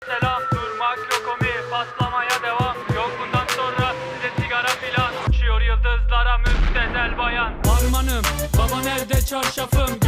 Selam, durmak yok omi, paslamaya devam. Yok bundan sonra size sigara filan. Uçuyor yıldızlara müptezel bayan. Harmanım, baba nerede çarşafım?